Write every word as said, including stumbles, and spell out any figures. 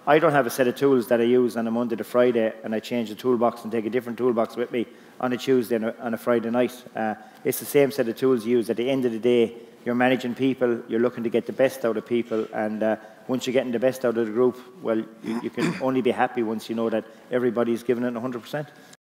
I don't have a set of tools that I use on a Monday to Friday, and I change the toolbox and take a different toolbox with me on a Tuesday and a, on a Friday night. Uh, it's the same set of tools you use. At the end of the day, you're managing people, you're looking to get the best out of people, and uh, once you're getting the best out of the group, well, you, you can only be happy once you know that everybody's giving it one hundred percent.